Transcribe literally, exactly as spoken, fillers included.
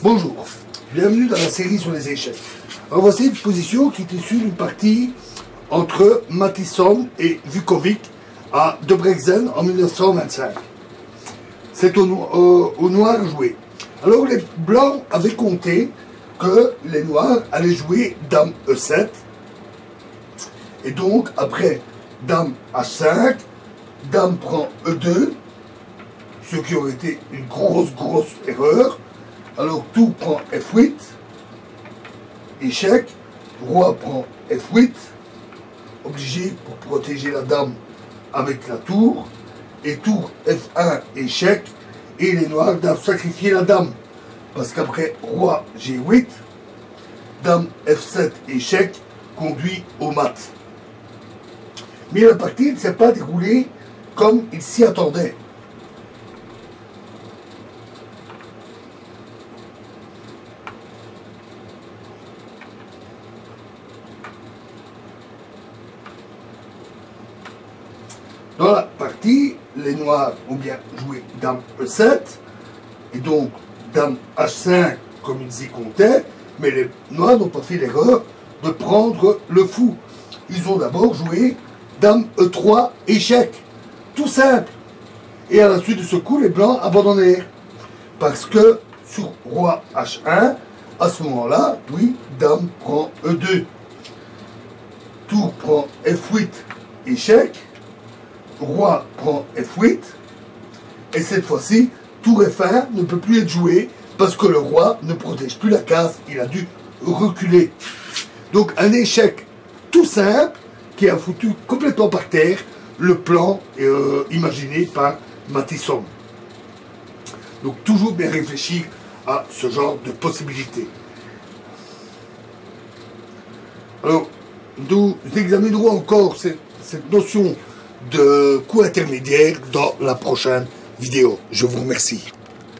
Bonjour, bienvenue dans la série sur les échecs. Alors voici une position qui est issue d'une partie entre Mattison et Vukovic à Debrecen en mille neuf cent vingt-cinq. C'est au, au, au noir joué. Alors les blancs avaient compté que les noirs allaient jouer dame E sept. Et donc après dame H cinq, dame prend E deux, ce qui aurait été une grosse grosse erreur. Alors tour prend F huit, échec, roi prend F huit, obligé pour protéger la dame avec la tour, et tour F un, échec, et les noirs doivent sacrifier la dame, parce qu'après roi G huit, dame F sept, échec, conduit au mat. Mais la partie ne s'est pas déroulée comme il s'y attendait. Dans la partie, les noirs ont bien joué dame E sept, et donc dame H cinq comme ils y comptaient, mais les noirs n'ont pas fait l'erreur de prendre le fou. Ils ont d'abord joué dame E trois, échec, tout simple. Et à la suite de ce coup, les blancs abandonnèrent. Parce que sur roi H un, à ce moment-là, oui, dame prend E deux. Tour prend F huit, échec. Roi prend F huit, et cette fois-ci, tour F un ne peut plus être joué parce que le roi ne protège plus la case, il a dû reculer. Donc un échec tout simple qui a foutu complètement par terre le plan euh, imaginé par Mattison. Donc toujours bien réfléchir à ce genre de possibilités. Alors, nous examinerons encore cette, cette notion de coup intermédiaire dans la prochaine vidéo. Je vous remercie.